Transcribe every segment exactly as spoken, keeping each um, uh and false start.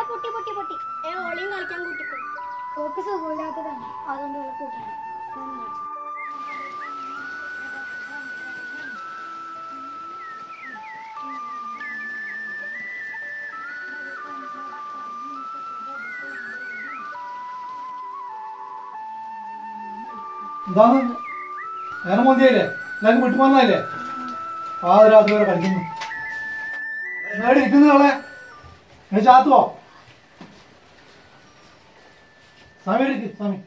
പൊട്ടി പൊട്ടി പൊട്ടി ഏ ഓളിയും കളിക്കാൻ കൂട്ടിപ്പോയി. ഓക്ക് സുഖമില്ലാത്തതാണ്, അതുകൊണ്ട് ഓളെ കൂട്ടണം. എന്താണ് നേരം മതിയായില്ലേ? എല്ലാവർക്കും വിട്ടു വന്നായില്ലേ? ആ രാത്രി വരെ കളിക്കുന്നു. എവിടെ ഇരിക്കുന്നത് അവളെ? നീ ചാത്തുവോ? സ്വാമി ഇരിക്ക് സ്വാമി.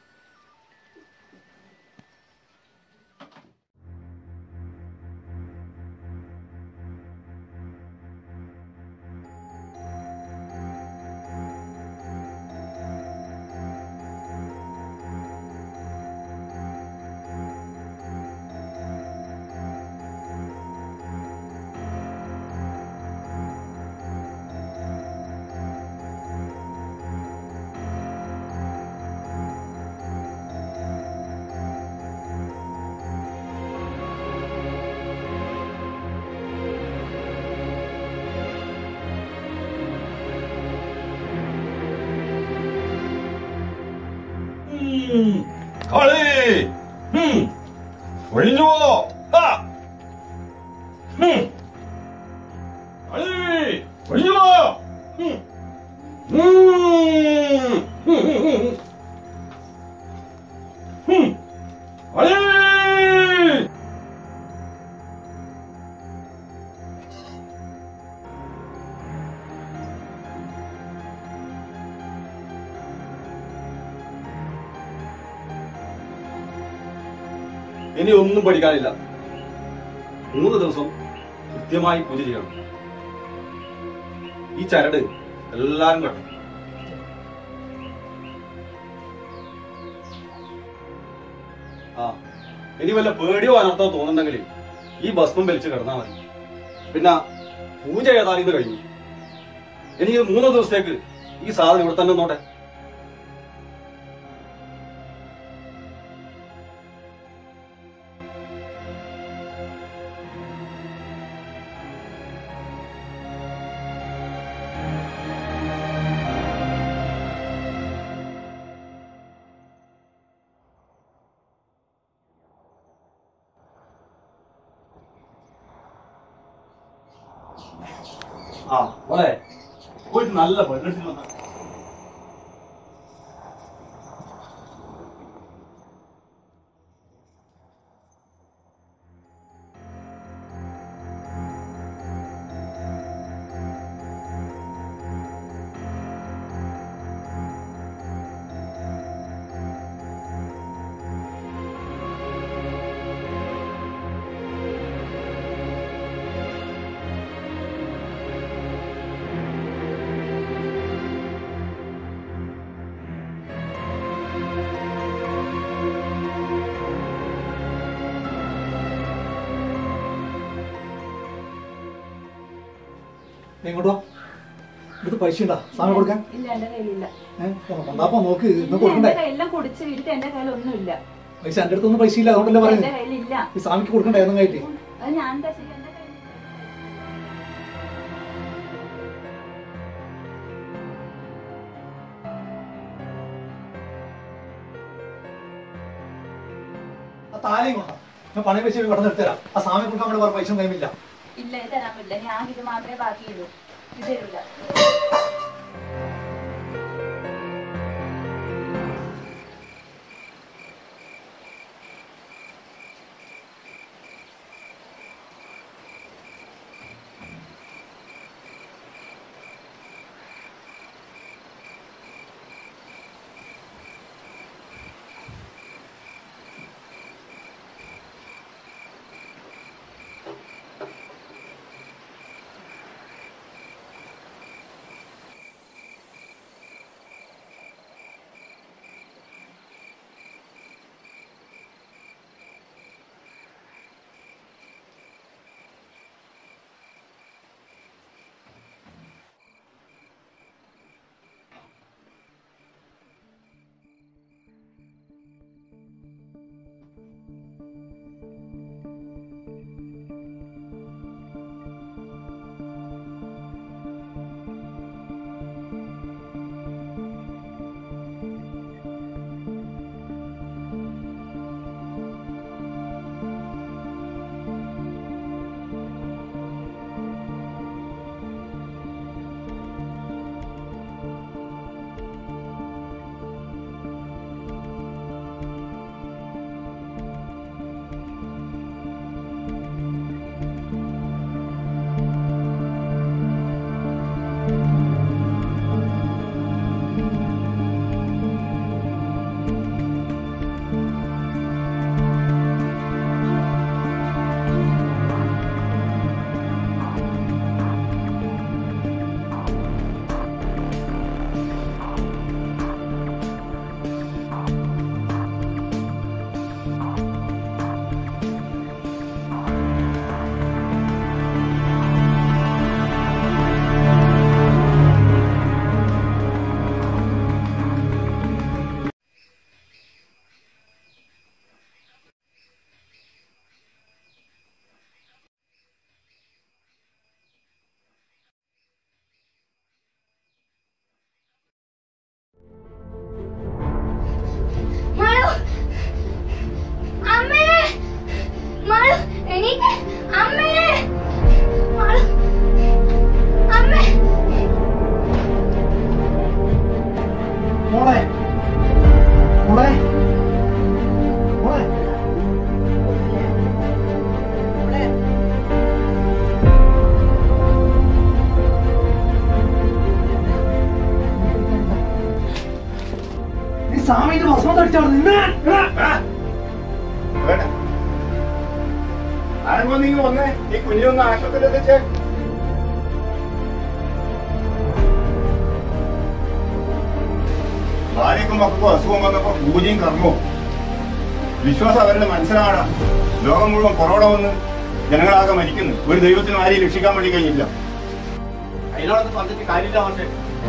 കളി ഒഴിഞ്ഞു പോതോ കളി ഒഴിഞ്ഞു പോയോ കളി ഇനി ഒന്നും പഠിക്കാനില്ല. മൂന്ന് ദിവസം കൃത്യമായി പൂജ ചെയ്യണം. ഈ ചരട് എല്ലാരും കണ്ടു. ആ ഇനി വല്ല പേടിയോ അനർത്ഥമോ തോന്നുന്നുണ്ടെങ്കിൽ ഈ ഭസ്മം വലിച്ച് കിടന്നാൽ മതി. പിന്നെ പൂജ ഏതാനും ഇത് കഴിഞ്ഞു. എനിക്ക് മൂന്ന് ദിവസത്തേക്ക് ഈ സാധനം ഇവിടെ തന്നെ നോട്ടെ. ആ മോളെ പോയിട്ട് നല്ല പെണ്ണെടുത്ത് വന്ന ഇങ്ങോട്ടോ എടുത്ത് പൈസ ഉണ്ടാ സാധനം കൊടുക്കാൻ? നോക്ക് പൈസ എന്റെ അടുത്തൊന്നും പൈസ ഇല്ല, അതുകൊണ്ടല്ലേ പറയുന്നത്. ഈ സ്വാമിക്ക് കൊടുക്കണ്ടേ ഒന്നും കയറ്റി? ആ താലയും കൊണ്ടാ ഞാൻ പണയം വെച്ച് കടന്ന് എടുത്തരാം. ആ സ്വാമി കൊടുക്കാൻ വേണ്ടി വേറെ പൈസ കൈമില്ല. ഇല്ല ഇത് തരാൻ പറ്റില്ല, ഞാൻ ഇത് മാത്രമേ ബാക്കിയുള്ളൂ, ഇത് തരില്ല. സ്വാമിന്റെ ഭസ്മം തടിച്ചാണ് ആരെങ്കിലും നിങ്ങൾ വന്നേ ഈ കുഞ്ഞൊന്ന് ആശുപത്രിയിൽ എത്തിച്ചേ. ഭാര്യക്കും മക്കൾക്കും അസുഖം വന്നപ്പോ പൂജയും കർമ്മവും വിശ്വാസം അവരുടെ മനസ്സിലാണ്. ലോകം മുഴുവൻ കൊറോണ വന്ന് ജനങ്ങളാകെ മരിക്കുന്നു. ഒരു ദൈവത്തിനും ആരെയും രക്ഷിക്കാൻ വേണ്ടി കഴിഞ്ഞില്ല. അതിനോടൊന്നും പറഞ്ഞിട്ട് കാര്യമില്ല. പക്ഷേ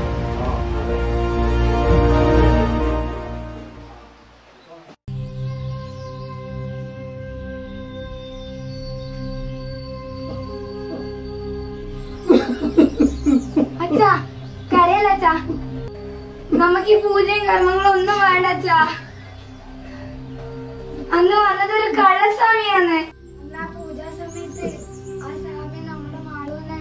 അച്ഛാ കരയല്ല അച്ഛാ, നമുക്ക് ഈ പൂജയും കർമ്മങ്ങളും ഒന്നും വേണ്ട അച്ഛാ. അന്ന് വന്നതൊരു കള്ളസ്വാമിയാണ്. അന്ന് ആ പൂജാ സമയത്ത് ആ സ്വാമി നമ്മുടെ മാളൂനെ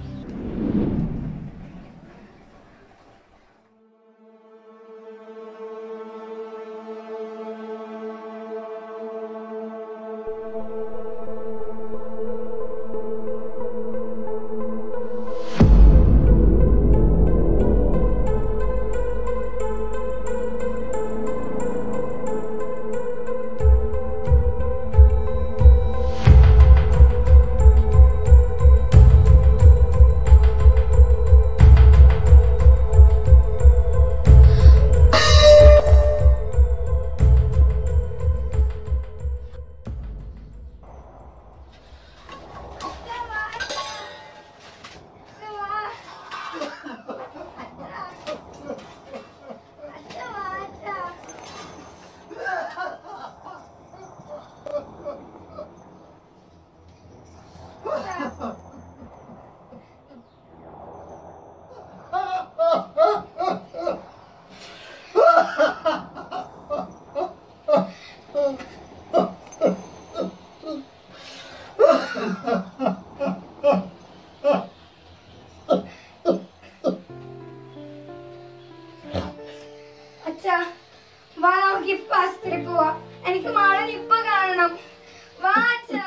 അച്ഛാ വാ നമുക്ക് ഇപ്പൊ ആസ്പത്രി പോവാ. എനിക്ക് മാളൻ ഇപ്പൊ കാണണം. വാ അച്ഛാ.